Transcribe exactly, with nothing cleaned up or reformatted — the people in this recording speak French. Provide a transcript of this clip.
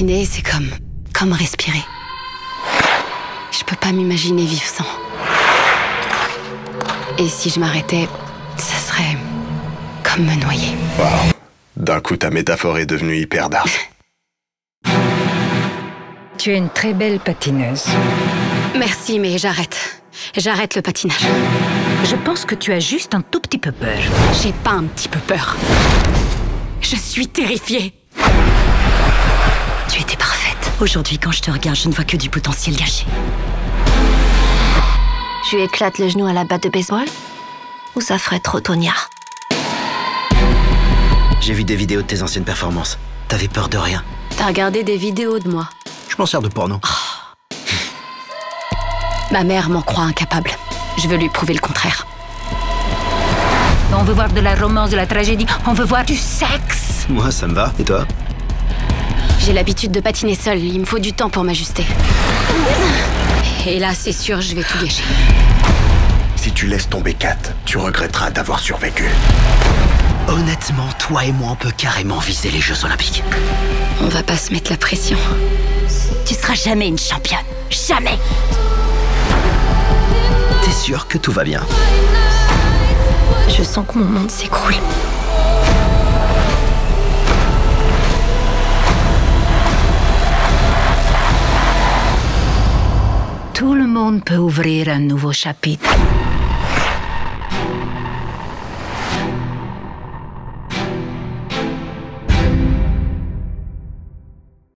Patiner, c'est comme... comme respirer. Je peux pas m'imaginer vivre sans. Et si je m'arrêtais, ça serait... comme me noyer. Wow. D'un coup, ta métaphore est devenue hyper dark. Tu es une très belle patineuse. Merci, mais j'arrête. J'arrête le patinage. Je pense que tu as juste un tout petit peu peur. J'ai pas un petit peu peur. Je suis terrifiée. Tu étais parfaite. Aujourd'hui, quand je te regarde, je ne vois que du potentiel gâché. Je lui éclate le genou à la batte de baseball? Ou ça ferait trop Tonya? J'ai vu des vidéos de tes anciennes performances. T'avais peur de rien. T'as regardé des vidéos de moi? Je m'en sers de porno. Oh. Ma mère m'en croit incapable. Je veux lui prouver le contraire. On veut voir de la romance, de la tragédie. On veut voir du sexe. Moi, ça me va. Et toi? J'ai l'habitude de patiner seule. Il me faut du temps pour m'ajuster. Et là, c'est sûr, je vais tout gâcher. Si tu laisses tomber Kat, tu regretteras d'avoir survécu. Honnêtement, toi et moi, on peut carrément viser les Jeux Olympiques. On va pas se mettre la pression. Tu seras jamais une championne. Jamais. T'es sûr que tout va bien? Je sens que mon monde s'écroule. Tout le monde peut ouvrir un nouveau chapitre.